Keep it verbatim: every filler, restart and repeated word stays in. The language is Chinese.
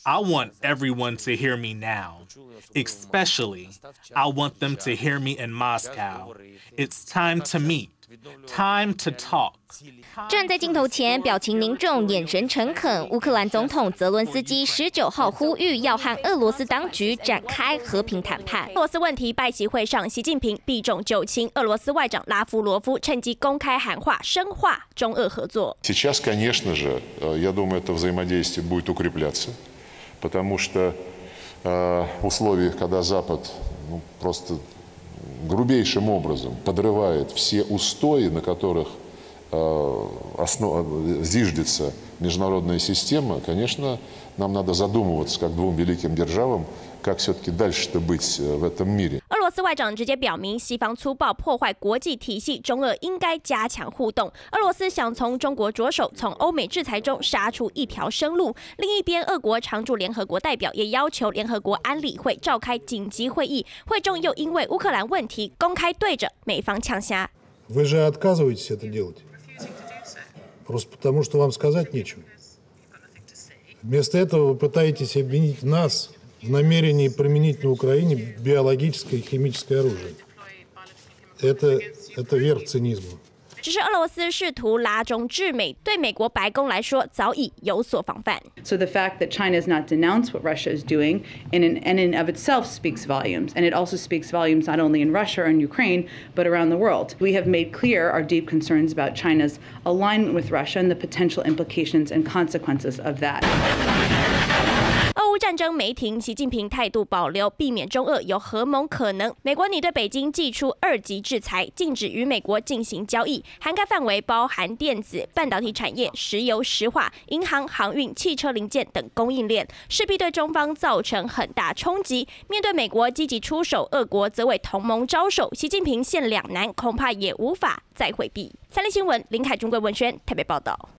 I want everyone to hear me now. Especially, I want them to hear me in Moscow. It's time to meet. Time to talk. 站在镜头前，表情凝重，眼神诚恳。乌克兰总统泽伦斯基十九号呼吁要和俄罗斯当局展开和平谈判。俄罗斯问题拜习会上，习近平避重就轻，俄罗斯外长拉夫罗夫趁机公开喊话，深化中俄合作。 Сейчас, конечно же, я думаю, это взаимодействие будет укрепляться, потому что в условиях, когда Запад ну, просто грубейшим образом подрывает все устои, на которых основ... зиждется международная система, конечно, нам надо задумываться, как двум великим державам, как все-таки дальше-то быть в этом мире. 俄罗斯外长直接表明，西方粗暴破坏国际体系，中俄应该加强互动。俄罗斯想从中国着手，从欧美制裁中杀出一条生路。另一边，俄国常驻联合国代表也要求联合国安理会召开紧急会议，会中又因为乌克兰问题公开对着美方呛虾。 Вы же отказываетесь это делать, просто потому что вам сказать нечего. Вместо этого вы пытаетесь обвинить нас в намерении применить на Украине биологическое и химическое оружие. Это, это верх цинизма. 只是俄罗斯试图拉中制美，对美国白宫来说早已有所防范。 So the fact that China has not denounced what Russia is doing, in and in, in of itself speaks volumes, and it also speaks volumes not only in Russia and Ukraine, but around the world. We have made clear our deep concerns about China's alignment with Russia and the potential implications and consequences of that. 俄乌战争没停，习近平态度保留，避免中俄有合盟可能。美国拟对北京祭出二级制裁，禁止与美国进行交易，涵盖范围包含电子、半导体产业、石油石化、银行、航运、汽车零件等供应链，势必对中方造成很大冲击。面对美国积极出手，俄国则为同盟招手，习近平陷两难，恐怕也无法再回避。三立新闻林凯中、桂文轩台北报道。